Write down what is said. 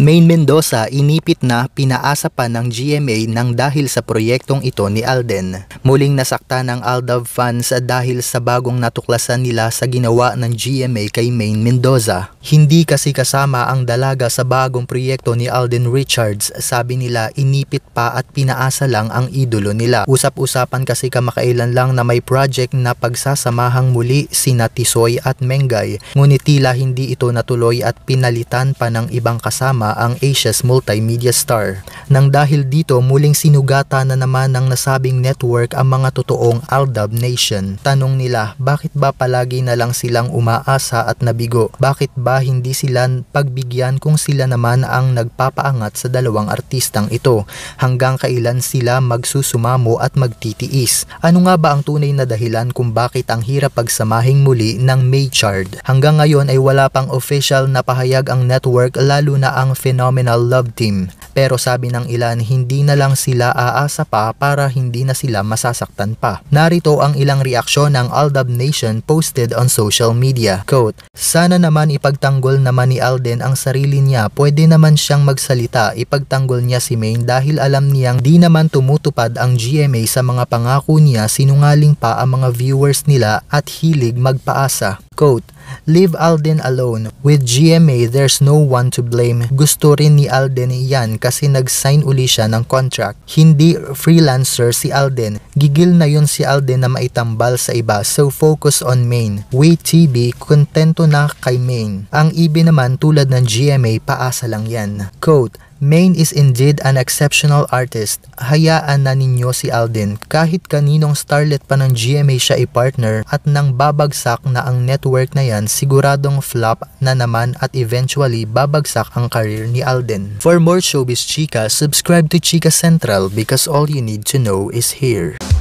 Maine Mendoza inipit na pinaasa pa ng GMA nang dahil sa proyektong ito ni Alden. Muling nasaktan ng Aldab fans dahil sa bagong natuklasan nila sa ginawa ng GMA kay Maine Mendoza. Hindi kasi kasama ang dalaga sa bagong proyekto ni Alden Richards. Sabi nila inipit pa at pinaasa lang ang idolo nila. Usap-usapan kasi kamakailan lang na may project na pagsasamahang muli sina Tisoy at Mengay. Ngunit tila hindi ito natuloy at pinalitan pa ng ibang kasama ang Asia's multimedia star. Nang dahil dito, muling sinugatan na naman ng nasabing network ang mga totoong Aldab Nation. Tanong nila, bakit ba palagi na lang silang umaasa at nabigo? Bakit ba hindi sila pagbigyan kung sila naman ang nagpapaangat sa dalawang artistang ito? Hanggang kailan sila magsusumamo at magtitiis? Ano nga ba ang tunay na dahilan kung bakit ang hirap pagsamahing muli ng Maychard? Hanggang ngayon ay wala pang official na pahayag ang network, lalo na ang Phenomenal Love Team. Pero sabi ng ilan, hindi na lang sila aasa pa para hindi na sila masasaktan pa. Narito ang ilang reaksyon ng Aldab Nation posted on social media. Quote, "Sana naman ipagtanggol naman ni Alden ang sarili niya. Pwede naman siyang magsalita. Ipagtanggol niya si Maine dahil alam niyang di naman tumutupad ang GMA sa mga pangako niya. Sinungaling pa ang mga viewers nila at hilig magpaasa." Quote, "Leave Alden alone. With GMA, there's no one to blame. Gusto rin ni Alden yan kasi nag-sign uli siya ng contract. Hindi freelancer si Alden. Gigil na yun si Alden na maitambal sa iba. So focus on Maine. We TB, kontento na kay Maine. Ang IB naman tulad ng GMA, paasa lang yan." Quote, "Maine is indeed an exceptional artist. Hayaan na ninyo si Alden. Kahit kaninong starlet pa ng GMA siya i-partner at nang babagsak na ang network na yan, siguradong flop na naman at eventually babagsak ang career ni Alden." For more showbiz chika, subscribe to Chika Central because all you need to know is here.